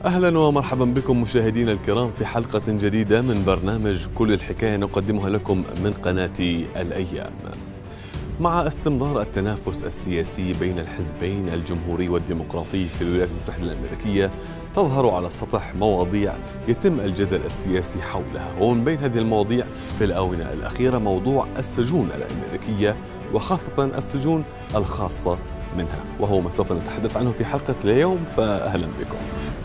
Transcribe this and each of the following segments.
أهلا ومرحبا بكم مشاهدينا الكرام في حلقة جديدة من برنامج كل الحكاية نقدمها لكم من قناة الأيام. مع استمرار التنافس السياسي بين الحزبين الجمهوري والديمقراطي في الولايات المتحدة الأمريكية، تظهر على السطح مواضيع يتم الجدل السياسي حولها، ومن بين هذه المواضيع في الآونة الأخيرة موضوع السجون الأمريكية، وخاصة السجون الخاصة منها، وهو ما سوف نتحدث عنه في حلقة اليوم، فأهلا بكم.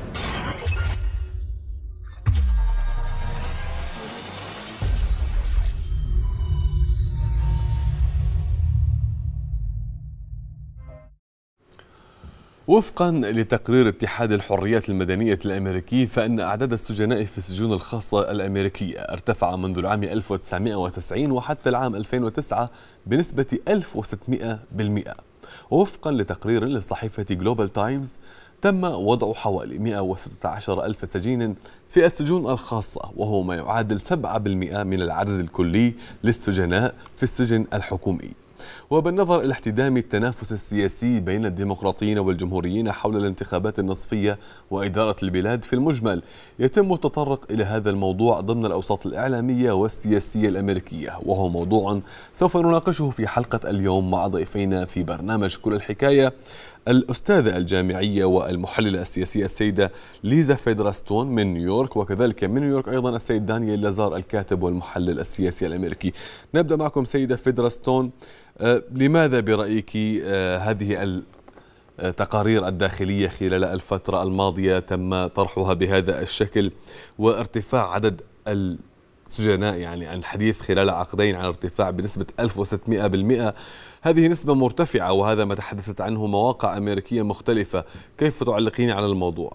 وفقا لتقرير اتحاد الحريات المدنية الأمريكي، فإن أعداد السجناء في السجون الخاصة الأمريكية ارتفع منذ العام 1990 وحتى العام 2009 بنسبة 1600%. ووفقا لتقرير لصحيفة جلوبال تايمز، تم وضع حوالي 116 ألف سجين في السجون الخاصة، وهو ما يعادل 7% من العدد الكلي للسجناء في السجن الحكومي. وبالنظر إلى احتدام التنافس السياسي بين الديمقراطيين والجمهوريين حول الانتخابات النصفية وإدارة البلاد في المجمل، يتم التطرق إلى هذا الموضوع ضمن الأوساط الإعلامية والسياسية الأمريكية، وهو موضوع سوف نناقشه في حلقة اليوم مع ضيفينا في برنامج كل الحكاية: الأستاذة الجامعية والمحللة السياسية السيدة ليزا فيدراستون من نيويورك، وكذلك من نيويورك أيضا السيد دانيال لازار الكاتب والمحلل السياسي الأمريكي. نبدأ معكم سيدة فيدراستون، لماذا برأيك هذه التقارير الداخلية خلال الفترة الماضية تم طرحها بهذا الشكل، وارتفاع عدد السجناء، يعني الحديث خلال عقدين عن ارتفاع بنسبة 1600%؟ هذه نسبة مرتفعة، وهذا ما تحدثت عنه مواقع أمريكية مختلفة. كيف تعلقين على الموضوع؟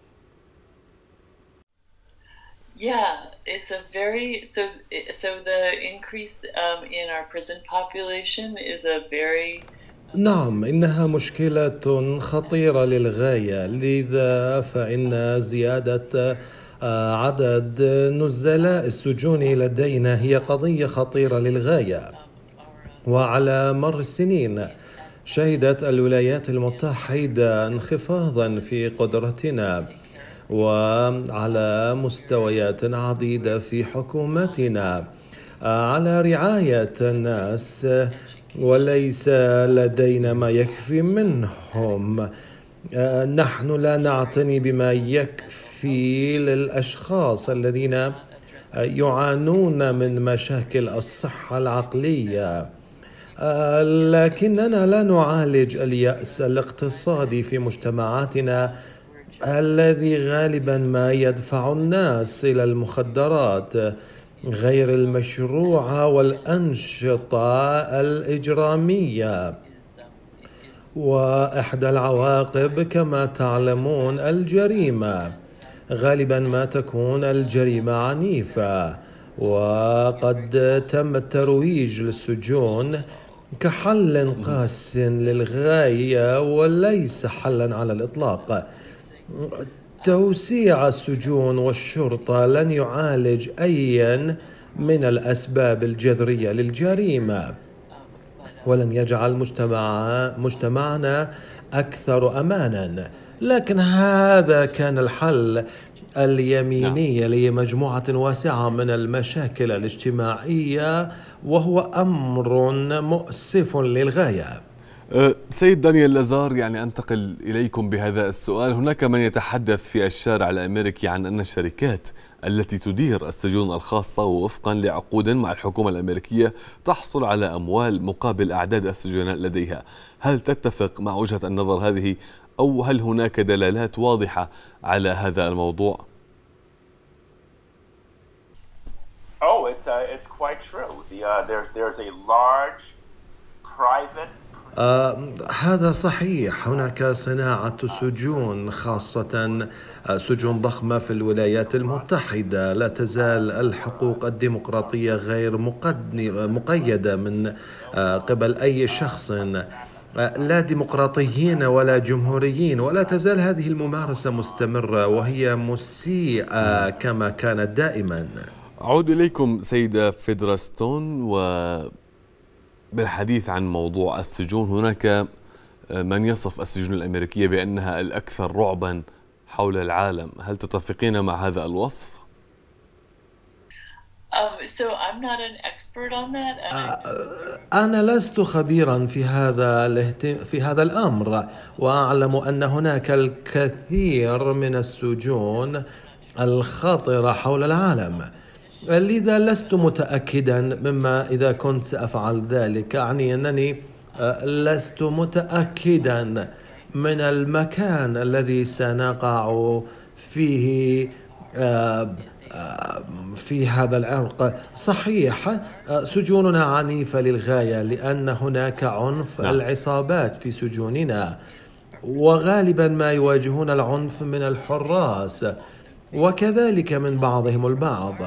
It's a so the increase in our prison population is a very نعم، إنها مشكلة خطيرة للغاية، لذا فإن زيادة عدد نزلاء السجون لدينا هي قضية خطيرة للغاية. وعلى مر السنين شهدت الولايات المتحدة انخفاضا في قدرتنا وعلى مستويات عديدة في حكومتنا على رعاية الناس، وليس لدينا ما يكفي منهم. نحن لا نعتني بما يكفي للأشخاص الذين يعانون من مشاكل الصحة العقلية، لكننا لا نعالج اليأس الاقتصادي في مجتمعاتنا الذي غالبا ما يدفع الناس إلى المخدرات غير المشروعة والأنشطة الإجرامية. وإحدى العواقب كما تعلمون الجريمة، غالبا ما تكون الجريمة عنيفة، وقد تم الترويج للسجون كحل قاس للغاية وليس حلا على الإطلاق. توسيع السجون والشرطة لن يعالج أيا من الأسباب الجذرية للجريمة، ولن يجعل مجتمعنا أكثر أمانا. لكن هذا كان الحل اليميني لمجموعة واسعة من المشاكل الاجتماعية، وهو أمر مؤسف للغاية. سيد دانيال لازار، يعني أنتقل إليكم بهذا السؤال. هناك من يتحدث في الشارع الأمريكي عن أن الشركات التي تدير السجون الخاصة ووفقا لعقود مع الحكومة الأمريكية تحصل على أموال مقابل أعداد السجناء لديها. هل تتفق مع وجهة النظر هذه، أو هل هناك دلالات واضحة على هذا الموضوع؟ It's quite true. There's a large private هذا صحيح. هناك صناعة سجون، خاصة سجون ضخمة في الولايات المتحدة. لا تزال الحقوق الديمقراطية غير مقيدة من قبل أي شخص، لا ديمقراطيين ولا جمهوريين، ولا تزال هذه الممارسة مستمرة وهي مسيئة كما كانت دائما. أعود إليكم سيدة فيدراستون، بالحديث عن موضوع السجون. هناك من يصف السجون الأمريكية بأنها الأكثر رعبا حول العالم. هل تتفقين مع هذا الوصف؟ So I'm not an expert on that. أنا لست خبيرا في هذا الأمر، وأعلم أن هناك الكثير من السجون الخطرة حول العالم، لذا لست متأكدا مما إذا كنت سأفعل ذلك. أعني أنني لست متأكدا من المكان الذي سنقع فيه في هذا العرق. صحيح سجوننا عنيفة للغاية لأن هناك عنف. العصابات في سجوننا وغالبا ما يواجهون العنف من الحراس وكذلك من بعضهم البعض،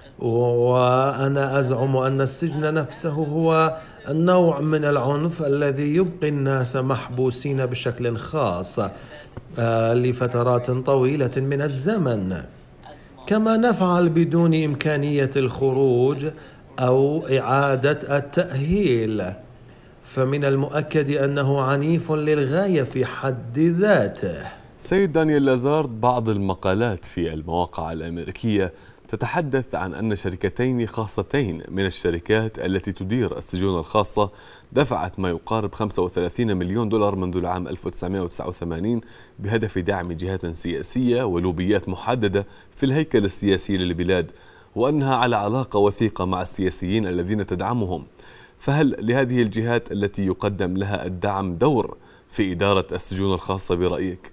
وأنا أزعم أن السجن نفسه هو نوع من العنف الذي يبقي الناس محبوسين بشكل خاص لفترات طويلة من الزمن، كما نفعل بدون إمكانية الخروج أو إعادة التأهيل. فمن المؤكد أنه عنيف للغاية في حد ذاته. سيد دانيال لازارد، بعض المقالات في المواقع الأمريكية تتحدث عن أن شركتين خاصتين من الشركات التي تدير السجون الخاصة دفعت ما يقارب 35 مليون دولار منذ العام 1989 بهدف دعم جهات سياسية ولوبيات محددة في الهيكل السياسي للبلاد، وأنها على علاقة وثيقة مع السياسيين الذين تدعمهم. فهل لهذه الجهات التي يقدم لها الدعم دور في إدارة السجون الخاصة برأيك؟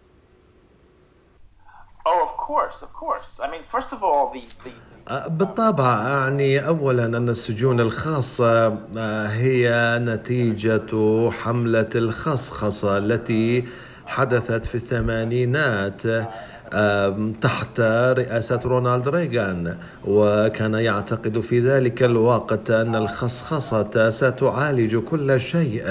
بالطبع. أعني أولا أن السجون الخاصة هي نتيجة حملة الخصخصة التي حدثت في الثمانينات تحت رئاسة رونالد ريغان، وكان يعتقد في ذلك الوقت أن الخصخصة ستعالج كل شيء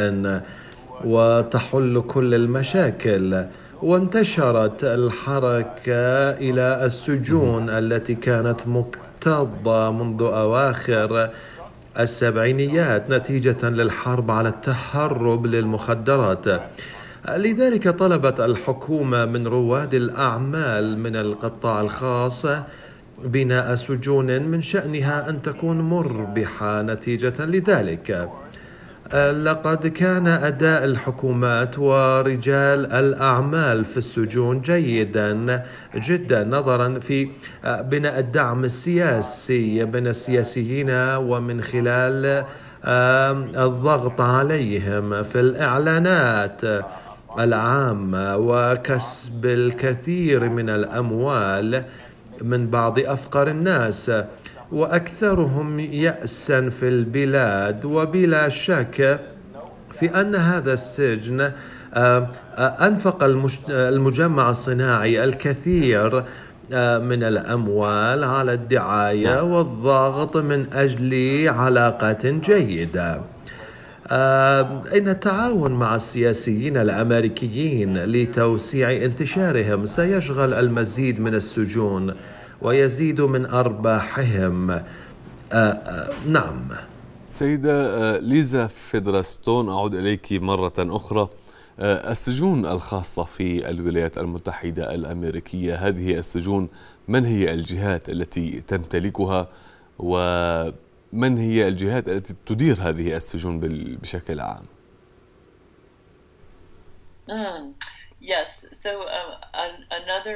وتحل كل المشاكل، وانتشرت الحركة إلى السجون التي كانت مكتظة منذ أواخر السبعينيات نتيجة للحرب على التهرب للمخدرات. لذلك طلبت الحكومة من رواد الأعمال من القطاع الخاص بناء سجون من شأنها أن تكون مربحة نتيجة لذلك. لقد كان أداء الحكومات ورجال الأعمال في السجون جيدا جدا نظرا في بناء الدعم السياسي بين السياسيين ومن خلال الضغط عليهم في الإعلانات العامة وكسب الكثير من الأموال من بعض أفقر الناس وأكثرهم يأسا في البلاد. وبلا شك في أن هذا السجن أنفق المجمع الصناعي الكثير من الأموال على الدعاية والضغط من أجل علاقات جيدة. إن التعاون مع السياسيين الأمريكيين لتوسيع انتشارهم سيشغل المزيد من السجون ويزيد من أرباحهم. نعم. سيدة ليزا فيدراستون، أعود إليك مرة أخرى. السجون الخاصة في الولايات المتحدة الأمريكية، هذه السجون من هي الجهات التي تمتلكها ومن هي الجهات التي تدير هذه السجون بشكل عام؟ Yes. So another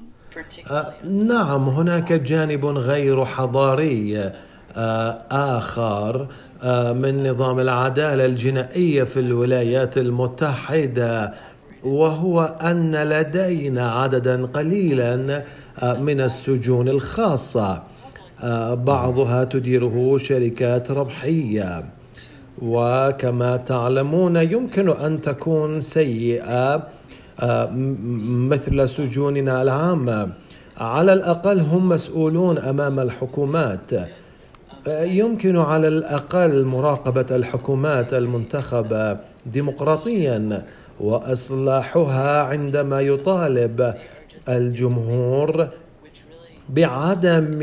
نعم، هناك جانب غير حضاري آخر من نظام العدالة الجنائية في الولايات المتحدة، وهو أن لدينا عددا قليلا من السجون الخاصة، بعضها تديره شركات ربحية، وكما تعلمون يمكن أن تكون سيئة مثل سجوننا العامة. على الأقل هم مسؤولون أمام الحكومات. يمكن على الأقل مراقبة الحكومات المنتخبة ديمقراطيا وإصلاحها عندما يطالب الجمهور بعدم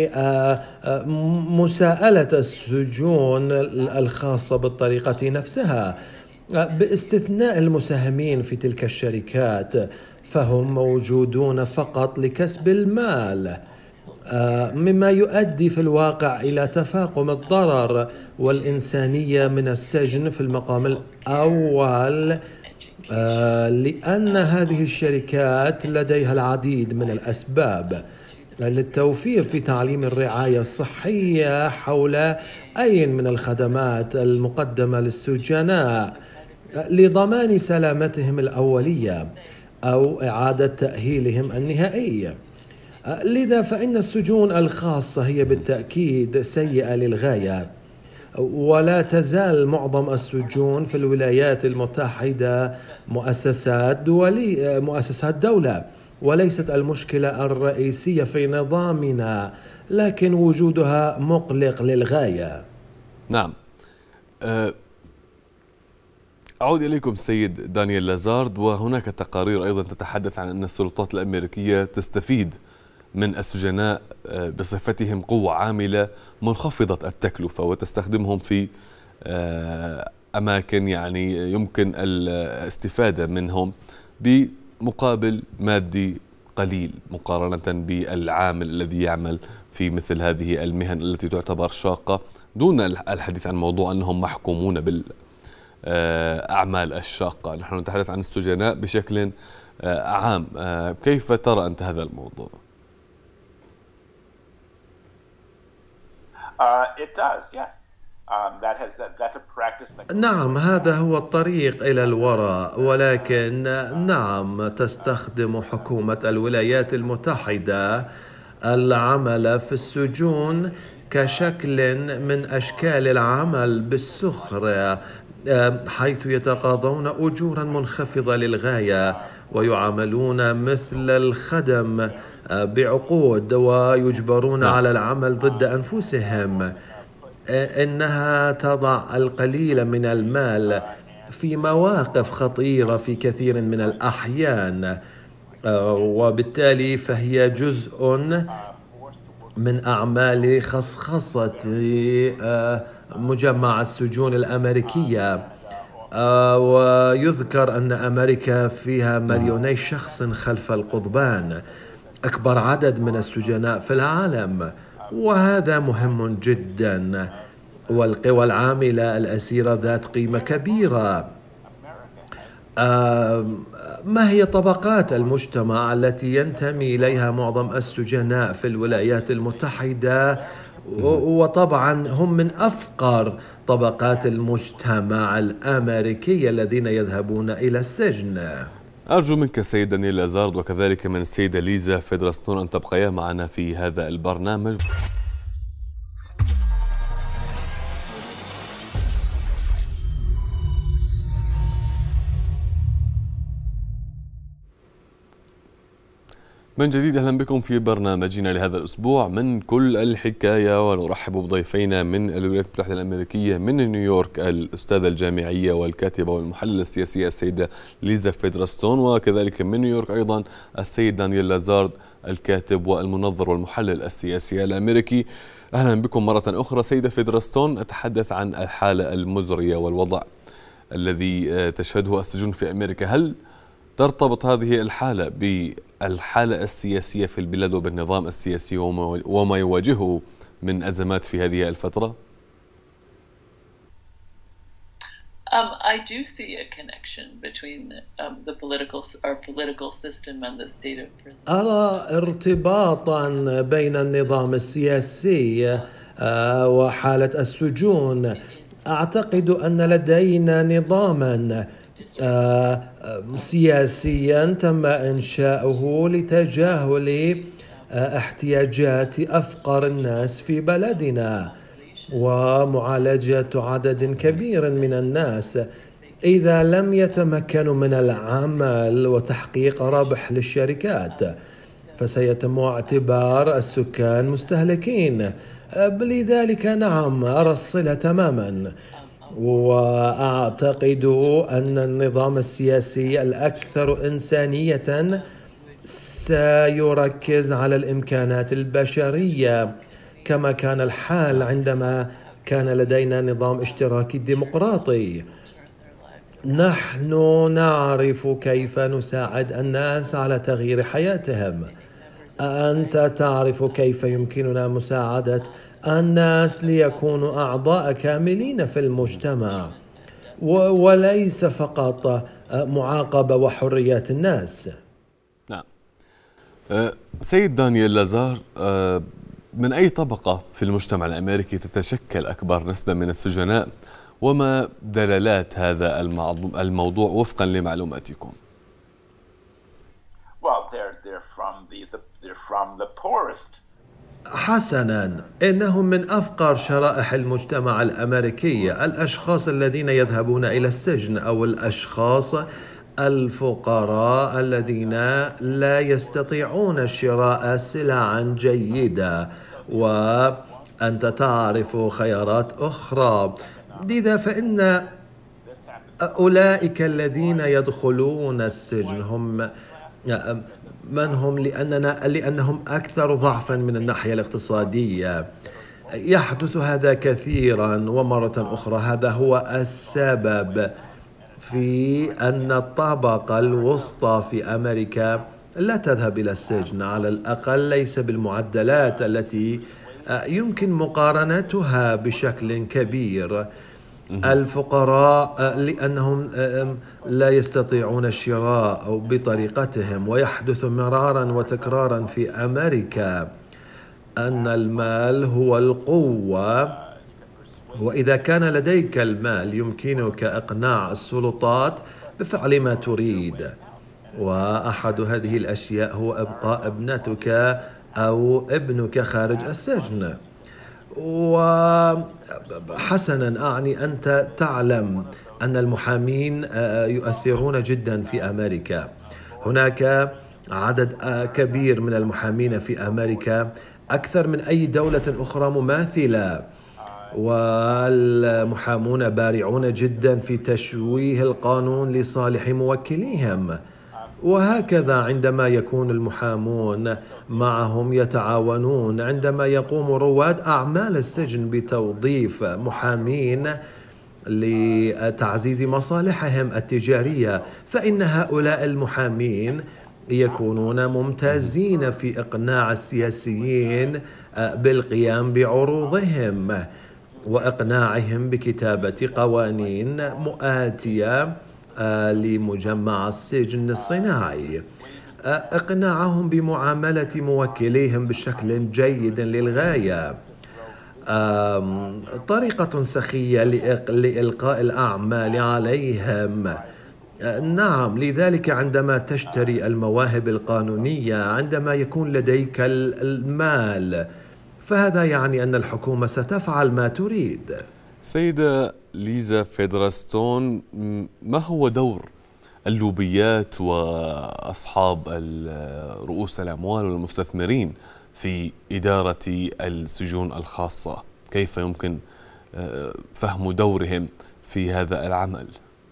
مساءلة السجون الخاصة بالطريقة نفسها، باستثناء المساهمين في تلك الشركات، فهم موجودون فقط لكسب المال، مما يؤدي في الواقع إلى تفاقم الضرر والإنسانية من السجن في المقام الأول، لأن هذه الشركات لديها العديد من الأسباب للتوفير في تعليم الرعاية الصحية حول أي من الخدمات المقدمة للسجناء لضمان سلامتهم الأولية أو إعادة تأهيلهم النهائي. لذا فإن السجون الخاصة هي بالتأكيد سيئة للغاية، ولا تزال معظم السجون في الولايات المتحدة مؤسسات دولة، وليست المشكلة الرئيسية في نظامنا، لكن وجودها مقلق للغاية. نعم. أعود إليكم سيد دانيال لازارد، وهناك تقارير أيضا تتحدث عن أن السلطات الأمريكية تستفيد من السجناء بصفتهم قوة عاملة منخفضة التكلفة وتستخدمهم في أماكن يعني يمكن الاستفادة منهم بمقابل مادي قليل مقارنة بالعامل الذي يعمل في مثل هذه المهن التي تعتبر شاقة، دون الحديث عن موضوع أنهم محكومون بالأعمال الشاقة. نحن نتحدث عن السجناء بشكل عام. كيف ترى أنت هذا الموضوع؟ It does, yes. That's a practice. نعم، هذا هو الطريق إلى الوراء، ولكن نعم تستخدم حكومة الولايات المتحدة العمل في السجون كشكل من أشكال العمل بالسخرة، حيث يتقاضون أجورا منخفضة للغاية ويعاملون مثل الخدم بعقود ويجبرون على العمل ضد أنفسهم. إنها تضع القليل من المال في مواقف خطيرة في كثير من الأحيان، وبالتالي فهي جزء من أعمال خصخصة مجمع السجون الأمريكية. ويذكر أن أمريكا فيها 2,000,000 شخص خلف القضبان، أكبر عدد من السجناء في العالم، وهذا مهم جدا. والقوى العاملة الأسيرة ذات قيمة كبيرة. ما هي طبقات المجتمع التي ينتمي إليها معظم السجناء في الولايات المتحدة؟ وطبعا هم من أفقر طبقات المجتمع الأمريكي الذين يذهبون إلى السجن. أرجو منك سيد دانيال لازارد وكذلك من السيدة ليزا فيدراستون أن تبقيا معنا في هذا البرنامج. من جديد أهلا بكم في برنامجنا لهذا الأسبوع من كل الحكاية، ونرحب بضيفينا من الولايات المتحدة الأمريكية من نيويورك الأستاذة الجامعية والكاتبة والمحللة السياسية السيدة ليزا فيدراستون، وكذلك من نيويورك أيضا السيد دانيال لازارد الكاتب والمنظر والمحلل السياسي الأمريكي. أهلا بكم مرة أخرى. سيدة فيدراستون، أتحدث عن الحالة المزرية والوضع الذي تشهده السجون في أمريكا. هل ترتبط هذه الحالة بالحالة السياسية في البلاد وبالنظام السياسي وما يواجهه من أزمات في هذه الفترة؟ I do see a connection between our political system and the state of prison. أرى ارتباطا بين النظام السياسي وحالة السجون. أعتقد أن لدينا نظاما سياسيا تم إنشاؤه لتجاهل احتياجات أفقر الناس في بلدنا ومعالجة عدد كبير من الناس إذا لم يتمكنوا من العمل وتحقيق ربح للشركات، فسيتم اعتبار السكان مستهلكين. لذلك نعم أرى الصلة تماما، وأعتقد أن النظام السياسي الأكثر إنسانية سيركز على الإمكانات البشرية كما كان الحال عندما كان لدينا نظام اشتراكي ديمقراطي. نحن نعرف كيف نساعد الناس على تغيير حياتهم. أنت تعرف كيف يمكننا مساعدة الناس ليكونوا أعضاء كاملين في المجتمع، وليس فقط معاقبة وحريات الناس. نعم. سيد دانيال لازار، من أي طبقة في المجتمع الأمريكي تتشكل أكبر نسبة من السجناء، وما دلالات هذا الموضوع وفقا لمعلوماتكم؟ Well, they're from the poorest. حسناً، إنهم من أفقر شرائح المجتمع الأمريكي، الأشخاص الذين يذهبون إلى السجن أو الأشخاص الفقراء الذين لا يستطيعون شراء سلعاً جيدة، وأنت تعرف خيارات أخرى. لذا فإن أولئك الذين يدخلون السجن هم من هم لأنهم أكثر ضعفا من الناحية الاقتصادية. يحدث هذا كثيرا، ومرة أخرى هذا هو السبب في أن الطبقة الوسطى في أمريكا لا تذهب إلى السجن، على الأقل ليس بالمعدلات التي يمكن مقارنتها بشكل كبير. الفقراء لأنهم لا يستطيعون الشراء بطريقتهم، ويحدث مرارا وتكرارا في أمريكا أن المال هو القوة، وإذا كان لديك المال يمكنك إقناع السلطات بفعل ما تريد، وأحد هذه الأشياء هو إبقاء ابنتك أو ابنك خارج السجن. وحسنا، أعني أنت تعلم أن المحامين يؤثرون جدا في أمريكا. هناك عدد كبير من المحامين في أمريكا، أكثر من أي دولة أخرى مماثلة، والمحامون بارعون جدا في تشويه القانون لصالح موكليهم. وهكذا عندما يكون المحامون معهم يتعاونون، عندما يقوم رواد أعمال السجن بتوظيف محامين لتعزيز مصالحهم التجارية، فإن هؤلاء المحامين يكونون ممتازين في إقناع السياسيين بالقيام بعروضهم وإقناعهم بكتابة قوانين مؤاتية لمجمع السجن الصناعي، إقناعهم بمعاملة موكليهم بشكل جيد للغاية، طريقة سخية لإلقاء الأعمال عليهم. نعم، لذلك عندما تشتري المواهب القانونية، عندما يكون لديك المال، فهذا يعني أن الحكومة ستفعل ما تريد. سيدة ليزا فيدراستون، ما هو دور اللوبيات وأصحاب رؤوس الأموال والمستثمرين في إدارة السجون الخاصة؟ كيف يمكن فهم دورهم في هذا العمل؟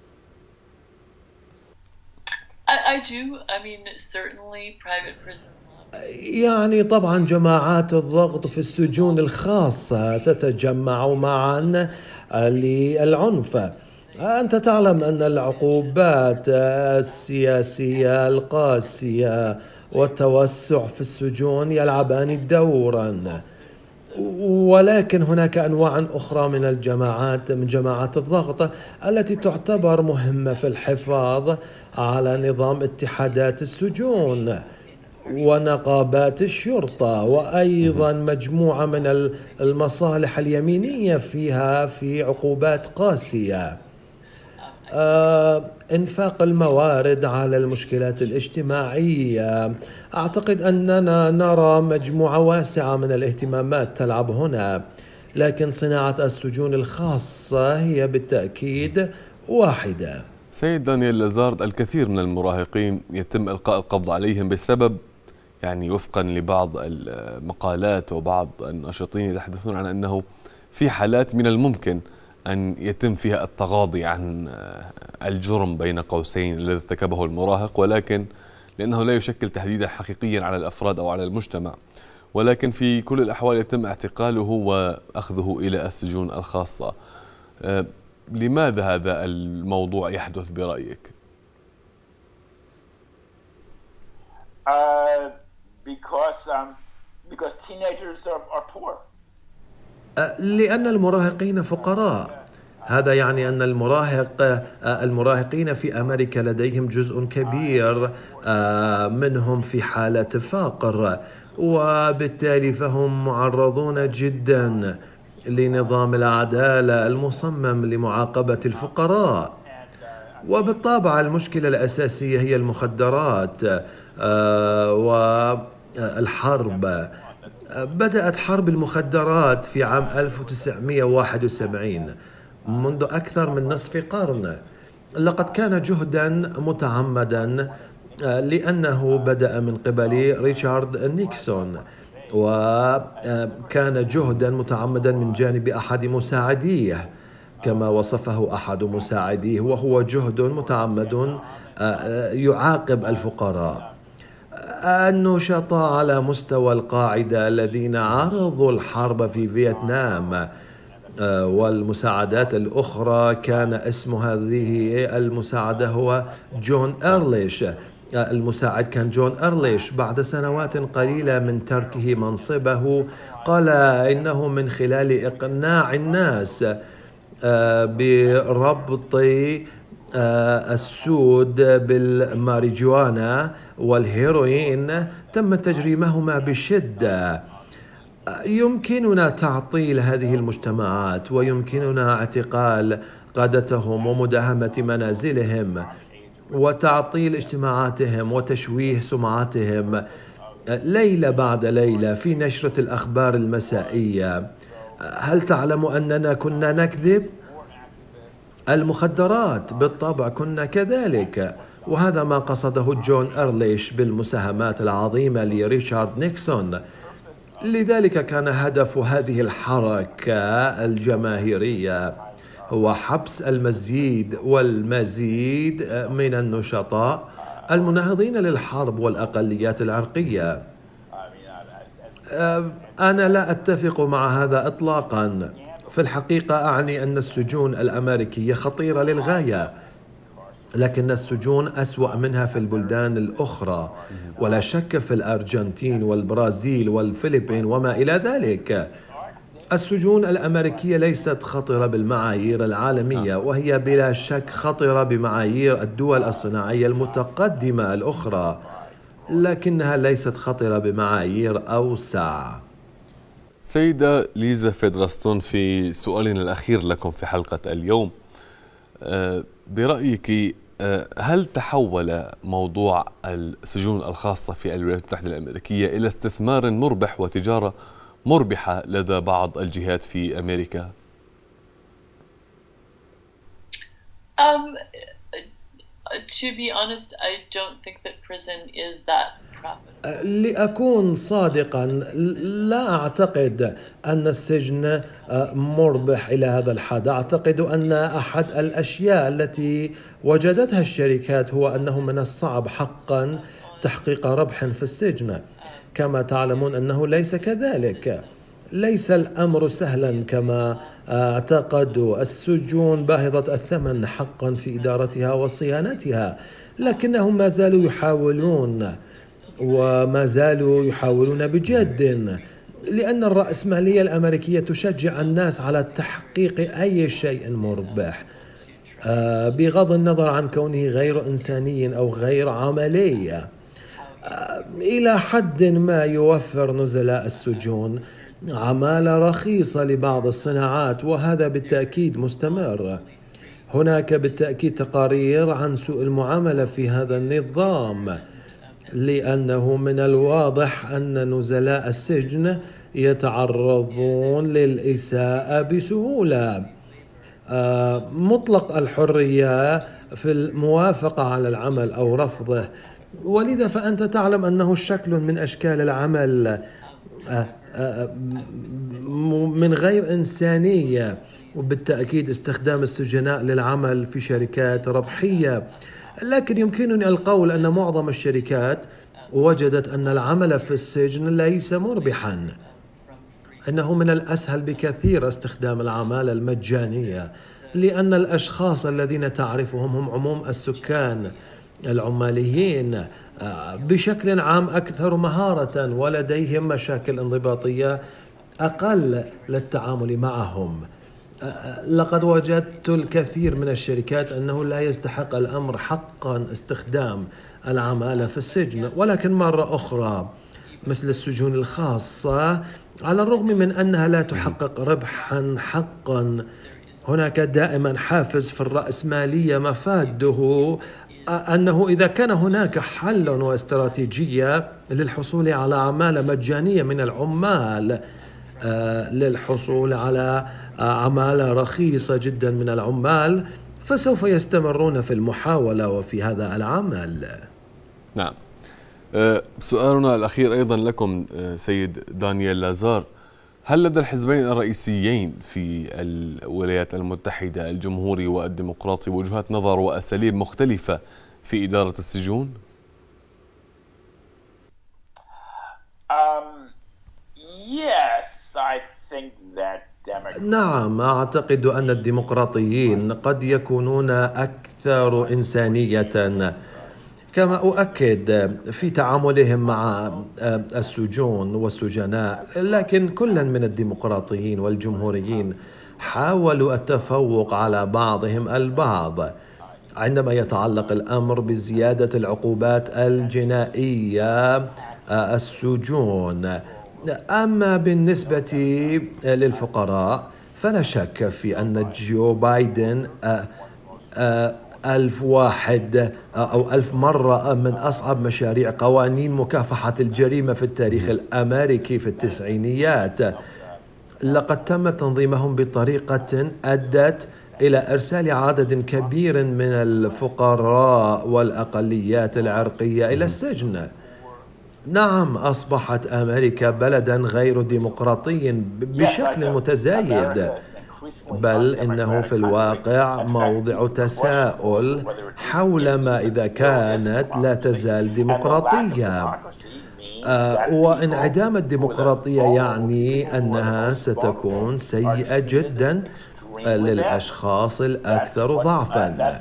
يعني طبعا جماعات الضغط في السجون الخاصة تتجمع معا للعنف. أنت تعلم أن العقوبات السياسية القاسية والتوسع في السجون يلعبان دورا، ولكن هناك أنواع أخرى من جماعات الضغط التي تعتبر مهمة في الحفاظ على نظام اتحادات السجون ونقابات الشرطة، وأيضا مجموعة من المصالح اليمينية في عقوبات قاسية. إنفاق الموارد على المشكلات الاجتماعية، أعتقد أننا نرى مجموعة واسعة من الاهتمامات تلعب هنا، لكن صناعة السجون الخاصة هي بالتأكيد واحدة. سيد دانيال لازارد، الكثير من المراهقين يتم إلقاء القبض عليهم بسبب، يعني وفقا لبعض المقالات وبعض الناشطين يتحدثون عن أنه في حالات من الممكن أن يتم فيها التغاضي عن الجرم بين قوسين الذي ارتكبه المراهق، ولكن لأنه لا يشكل تهديدا حقيقيا على الأفراد أو على المجتمع، ولكن في كل الأحوال يتم اعتقاله وأخذه إلى السجون الخاصة. لماذا هذا الموضوع يحدث برأيك؟ Because teenagers are poor. لأن المراهقين فقراء. هذا يعني أن المراهقين في أمريكا لديهم جزء كبير منهم في حالة فقر، وبالتالي فهم معرضون جدا لنظام العدالة المصمم لمعاقبة الفقراء. وبالطبع المشكلة الأساسية هي المخدرات والحرب. بدأت حرب المخدرات في عام 1971 منذ أكثر من نصف قرن. لقد كان جهدا متعمدا لأنه بدأ من قبل ريتشارد نيكسون، وكان جهدا متعمدا من جانب أحد مساعديه كما وصفه أحد مساعديه، وهو جهد متعمد يعاقب الفقراء. النشطاء على مستوى القاعدة الذين عرضوا الحرب في فيتنام والمساعدات الأخرى، كان اسم هذه المساعدة هو جون إرليش. المساعد كان جون إرليش. بعد سنوات قليلة من تركه منصبه قال إنه من خلال إقناع الناس بربط السود بالماريجوانا والهيروين تم تجريمهما بشدة. يمكننا تعطيل هذه المجتمعات، ويمكننا اعتقال قادتهم ومداهمة منازلهم وتعطيل اجتماعاتهم وتشويه سمعتهم ليلة بعد ليلة في نشرة الأخبار المسائية. هل تعلم أننا كنا نكذب؟ المخدرات بالطبع كنا كذلك، وهذا ما قصده جون إرليش بالمساهمات العظيمة لريتشارد نيكسون. لذلك كان هدف هذه الحركة الجماهيرية هو حبس المزيد والمزيد من النشطاء المناهضين للحرب والأقليات العرقية. أنا لا أتفق مع هذا إطلاقا. في الحقيقة أعني أن السجون الأمريكية خطيرة للغاية، لكن السجون أسوأ منها في البلدان الأخرى، ولا شك في الأرجنتين والبرازيل والفلبين وما إلى ذلك. السجون الأمريكية ليست خطرة بالمعايير العالمية، وهي بلا شك خطرة بمعايير الدول الصناعية المتقدمة الأخرى، لكنها ليست خطرة بمعايير أوسع. سيدة ليزا فيدراستون، في سؤالنا الأخير لكم في حلقة اليوم، برأيك هل تحول موضوع السجون الخاصة في الولايات المتحدة الأمريكية إلى استثمار مربح وتجارة مربحة لدى بعض الجهات في أمريكا؟ To be honest, I don't think that prison is that profitable. لأكون صادقا، لا أعتقد أن السجن مربح إلى هذا الحد. أعتقد أن أحد الأشياء التي وجدتها الشركات هو أنه من الصعب حقا تحقيق ربح في السجن. كما تعلمون أنه ليس كذلك. ليس الأمر سهلا كما اعتقدوا. السجون باهظة الثمن حقا في إدارتها وصيانتها، لكنهم ما زالوا يحاولون وما زالوا يحاولون بجد، لأن الرأسمالية الأمريكية تشجع الناس على تحقيق أي شيء مربح بغض النظر عن كونه غير إنساني أو غير عملي. إلى حد ما يوفر نزلاء السجون عمالة رخيصة لبعض الصناعات، وهذا بالتأكيد مستمر. هناك بالتأكيد تقارير عن سوء المعاملة في هذا النظام، لأنه من الواضح أن نزلاء السجن يتعرضون للإساءة بسهولة. مطلق الحرية في الموافقة على العمل أو رفضه، ولذا فأنت تعلم أنه شكل من أشكال العمل من غير إنسانية، وبالتأكيد استخدام السجناء للعمل في شركات ربحية. لكن يمكنني القول أن معظم الشركات وجدت أن العمل في السجن ليس مربحا. إنه من الأسهل بكثير استخدام العمالة المجانية لأن الأشخاص الذين تعرفهم هم عموم السكان العماليين بشكل عام أكثر مهارة ولديهم مشاكل انضباطية أقل للتعامل معهم. لقد وجدت الكثير من الشركات أنه لا يستحق الأمر حقا استخدام العمالة في السجن، ولكن مرة أخرى مثل السجون الخاصة على الرغم من أنها لا تحقق ربحا حقا، هناك دائما حافز في الرأسمالية مفاده أنه إذا كان هناك حل واستراتيجية للحصول على عمالة مجانية من العمال، للحصول على عمالة رخيصة جدا من العمال، فسوف يستمرون في المحاولة وفي هذا العمل. نعم. سؤالنا الأخير أيضا لكم سيد دانيال لازار، هل لدى الحزبين الرئيسيين في الولايات المتحدة الجمهوري والديمقراطي وجهات نظر وأساليب مختلفة في إدارة السجون؟ نعم، أعتقد أن الديمقراطيين قد يكونون أكثر إنسانية، كما أؤكد في تعاملهم مع السجون والسجناء، لكن كلا من الديمقراطيين والجمهوريين حاولوا التفوق على بعضهم البعض عندما يتعلق الأمر بزيادة العقوبات الجنائية، السجون. أما بالنسبة للفقراء فلا شك في أن جو بايدن 1000 واحد أو 1000 مرة من أصعب مشاريع قوانين مكافحة الجريمة في التاريخ الأمريكي في التسعينيات. لقد تم تنظيمهم بطريقة أدت إلى إرسال عدد كبير من الفقراء والأقليات العرقية إلى السجن. نعم، أصبحت أمريكا بلدا غير ديمقراطي بشكل متزايد، بل إنه في الواقع موضع تساؤل حول ما إذا كانت لا تزال ديمقراطية. وانعدام الديمقراطية يعني أنها ستكون سيئة جدا للأشخاص الأكثر ضعفا.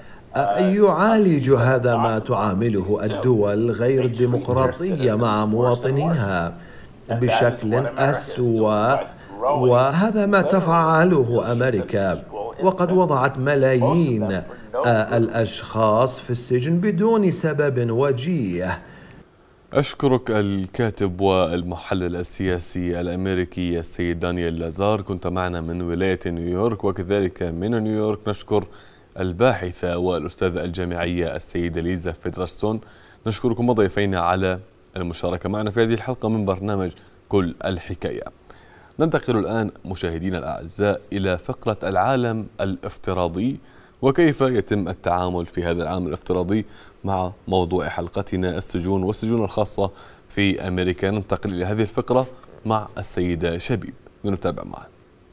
يعالج هذا ما تعامله الدول غير الديمقراطية مع مواطنيها بشكل أسوأ، وهذا ما تفعله أمريكا، وقد وضعت ملايين الأشخاص في السجن بدون سبب وجيه. أشكرك الكاتب والمحلل السياسي الأمريكي السيد دانيال لازار، كنت معنا من ولاية نيويورك، وكذلك من نيويورك نشكر الباحثة والأستاذة الجامعية السيدة ليزا فيدرستون. نشكركم وضيفينا على المشاركة معنا في هذه الحلقة من برنامج كل الحكاية. ننتقل الآن مشاهدينا الأعزاء إلى فقرة العالم الافتراضي، وكيف يتم التعامل في هذا العالم الافتراضي مع موضوع حلقتنا السجون والسجون الخاصة في أمريكا. ننتقل إلى هذه الفقرة مع السيدة شبيب، نتابع معا.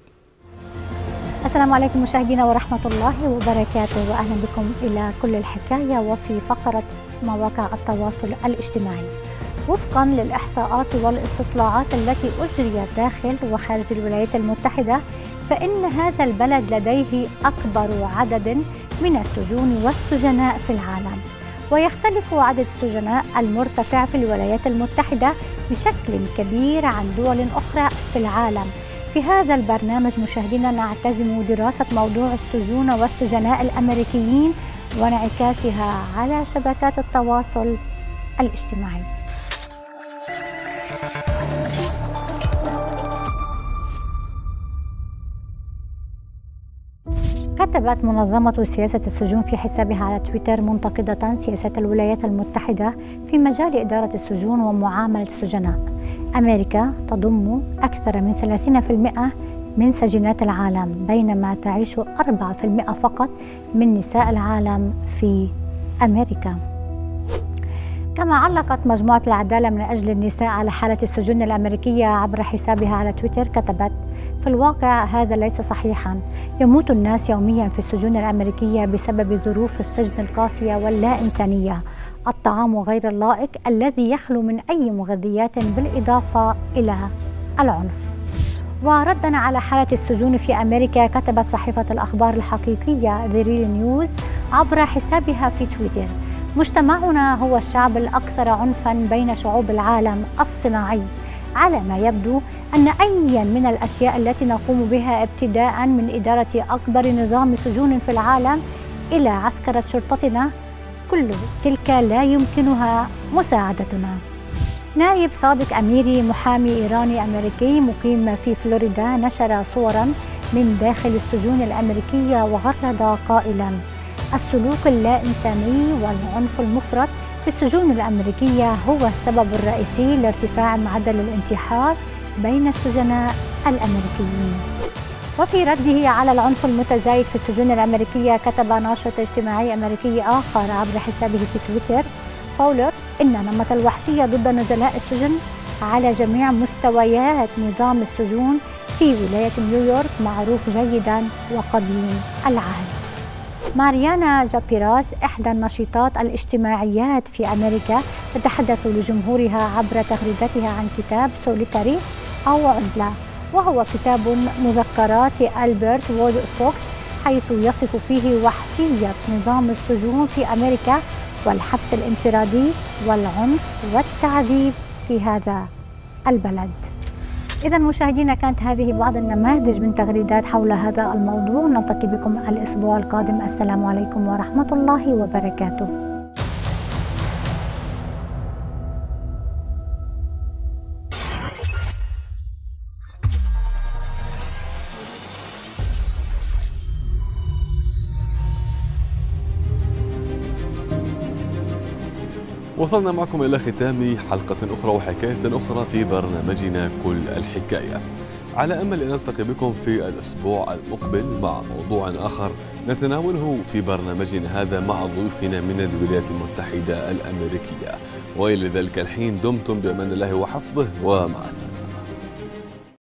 السلام عليكم مشاهدينا ورحمة الله وبركاته، وأهلا بكم إلى كل الحكاية وفي فقرة مواقع التواصل الاجتماعي. وفقا للإحصاءات والاستطلاعات التي أجريت داخل وخارج الولايات المتحدة، فإن هذا البلد لديه أكبر عدد من السجون والسجناء في العالم، ويختلف عدد السجناء المرتفع في الولايات المتحدة بشكل كبير عن دول أخرى في العالم. في هذا البرنامج مشاهدينا نعتزم دراسة موضوع السجون والسجناء الأمريكيين وانعكاسها على شبكات التواصل الاجتماعي. كتبت منظمة سياسة السجون في حسابها على تويتر منتقدة سياسة الولايات المتحدة في مجال إدارة السجون ومعاملة السجناء: أمريكا تضم أكثر من 30% من سجينات العالم، بينما تعيش 4% فقط من نساء العالم في أمريكا. كما علقت مجموعة العدالة من أجل النساء على حالة السجون الأمريكية عبر حسابها على تويتر، كتبت: في الواقع هذا ليس صحيحا، يموت الناس يوميا في السجون الأمريكية بسبب ظروف السجن القاسية واللا إنسانية، الطعام غير اللائق الذي يخلو من أي مغذيات، بالإضافة إلى العنف. وردا على حالة السجون في أمريكا، كتبت صحيفة الأخبار الحقيقية The Real News عبر حسابها في تويتر: مجتمعنا هو الشعب الأكثر عنفاً بين شعوب العالم الصناعي. على ما يبدو أن أي من الأشياء التي نقوم بها، ابتداءً من إدارة أكبر نظام سجون في العالم إلى عسكرة شرطتنا، كل تلك لا يمكنها مساعدتنا. نايب صادق أميري، محامي إيراني أمريكي مقيم في فلوريدا، نشر صوراً من داخل السجون الأمريكية وغرد قائلاً: السلوك اللا إنساني والعنف المفرط في السجون الأمريكية هو السبب الرئيسي لارتفاع معدل الانتحار بين السجناء الأمريكيين. وفي رده على العنف المتزايد في السجون الأمريكية، كتب ناشط اجتماعي أمريكي آخر عبر حسابه في تويتر: فاولر، إن نمط الوحشية ضد نزلاء السجن على جميع مستويات نظام السجون في ولاية نيويورك معروف جيدا وقديم العهد. ماريانا جابيراس، إحدى النشيطات الاجتماعيات في أمريكا، تتحدث لجمهورها عبر تغريدتها عن كتاب سوليتاري أو عزلة، وهو كتاب مذكرات ألبرت وودفوكس، حيث يصف فيه وحشية نظام السجون في أمريكا والحبس الانفرادي والعنف والتعذيب في هذا البلد. إذا مشاهدينا، كانت هذه بعض النماذج من تغريدات حول هذا الموضوع. نلتقي بكم الأسبوع القادم. السلام عليكم ورحمة الله وبركاته. وصلنا معكم إلى ختام حلقة أخرى وحكاية أخرى في برنامجنا كل الحكاية، على أمل أن نلتقي بكم في الأسبوع المقبل مع موضوع آخر نتناوله في برنامجنا هذا مع ضيوفنا من الولايات المتحدة الأمريكية. وإلى ذلك الحين دمتم بأمان الله وحفظه، ومع السلامة.